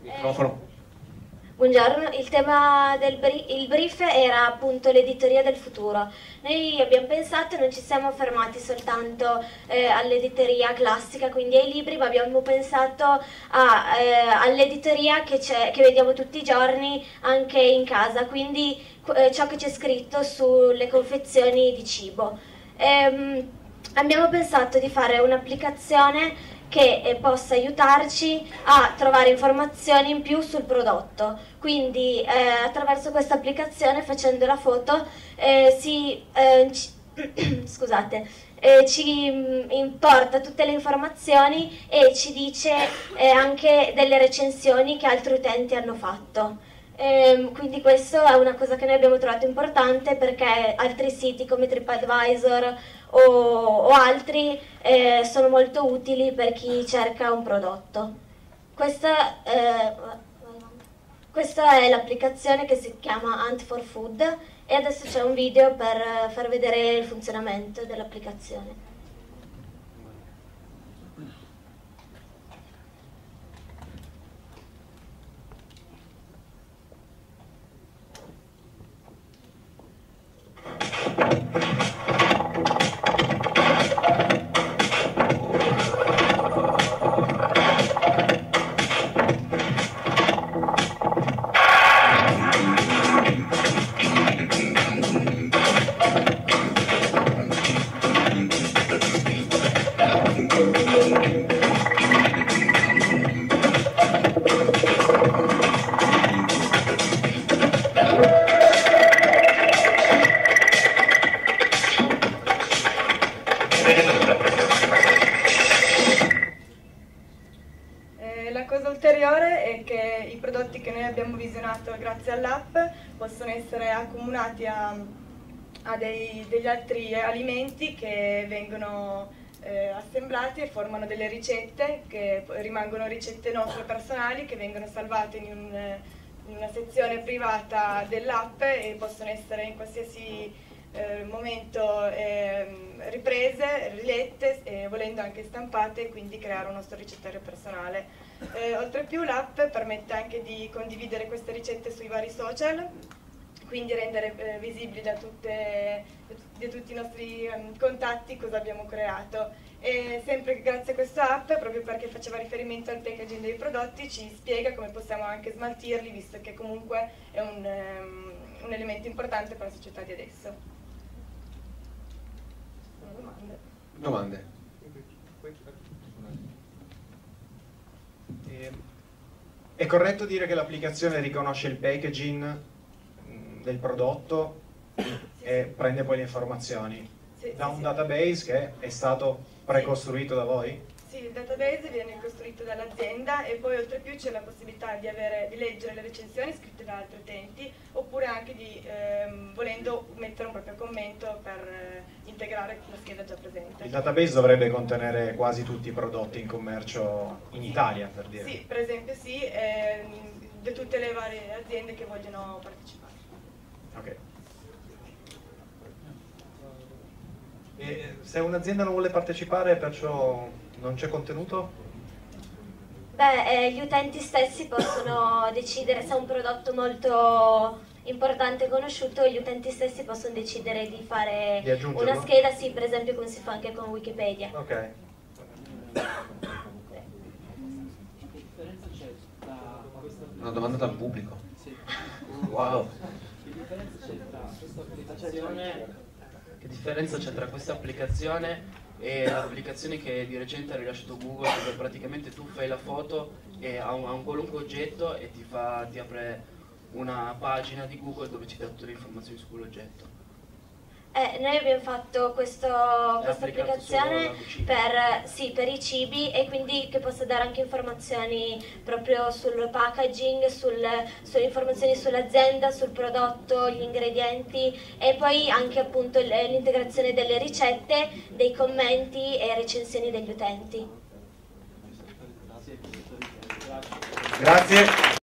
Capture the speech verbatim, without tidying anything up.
Microfono. Buongiorno, il tema del brief, il brief era appunto l'editoria del futuro. Noi abbiamo pensato, non ci siamo fermati soltanto eh, all'editoria classica, quindi ai libri, ma abbiamo pensato a, eh, all'editoria che, che vediamo tutti i giorni anche in casa, quindi eh, ciò che c'è scritto sulle confezioni di cibo. Ehm, abbiamo pensato di fare un'applicazione che eh, possa aiutarci a trovare informazioni in più sul prodotto. Quindi eh, attraverso questa applicazione, facendo la foto, eh, si, eh, ci, scusate, eh, ci mh, importa tutte le informazioni e ci dice eh, anche delle recensioni che altri utenti hanno fatto. Eh, quindi questo è una cosa che noi abbiamo trovato importante, perché altri siti come TripAdvisor o, o altri eh, sono molto utili per chi cerca un prodotto. Questa, eh, questa è l'applicazione che si chiama Hunt for Food e adesso c'è un video per far vedere il funzionamento dell'applicazione. La cosa ulteriore è che i prodotti che noi abbiamo visionato grazie all'app possono essere accomunati a, a dei, degli altri alimenti che vengono eh, assemblati e formano delle ricette che rimangono ricette nostre personali, che vengono salvate in, un, in una sezione privata dell'app e possono essere in qualsiasi eh, momento eh, riprese, rilette e volendo anche stampate, e quindi creare un nostro ricettario personale. Eh, oltre più l'app permette anche di condividere queste ricette sui vari social, quindi rendere eh, visibili da, tutte, da tutti i nostri um, contatti cosa abbiamo creato. E sempre grazie a questa app, proprio perché faceva riferimento al packaging dei prodotti, ci spiega come possiamo anche smaltirli, visto che comunque è un, um, un elemento importante per la società di adesso. Domande? Domande? È corretto dire che l'applicazione riconosce il packaging del prodotto e prende poi le informazioni Sì, da sì, un sì. database che è stato precostruito da voi? Sì, il database viene costruito dall'azienda e poi oltre più c'è la possibilità di, avere, di leggere le recensioni scritte da altri utenti, oppure anche di, ehm, volendo, mettere un proprio commento per eh, integrare la scheda già presente. Il database dovrebbe contenere quasi tutti i prodotti in commercio in Italia, per dire. Sì, per esempio sì, ehm, di tutte le varie aziende che vogliono partecipare. Ok. E se un'azienda non vuole partecipare, perciò non c'è contenuto? Beh, eh, gli utenti stessi possono decidere se è un prodotto molto importante e conosciuto, gli utenti stessi possono decidere di fare Di aggiungerlo? una scheda, sì, per esempio come si fa anche con Wikipedia. Ok. Che differenza c'è tra questa Una domanda dal pubblico. Sì. Wow. Che differenza c'è tra questa applicazione Che differenza c'è tra questa applicazione e l'applicazione che di recente ha rilasciato Google, dove praticamente tu fai la foto e a un, a un qualunque oggetto e ti, fa, ti apre una pagina di Google dove ci dà tutte le informazioni su quell'oggetto? Eh, noi abbiamo fatto questo, questa applicazione per, sì, per i cibi, e quindi che possa dare anche informazioni proprio sul packaging, sul, sulle informazioni sull'azienda, sul prodotto, gli ingredienti, e poi anche appunto l'integrazione delle ricette, dei commenti e recensioni degli utenti. Grazie.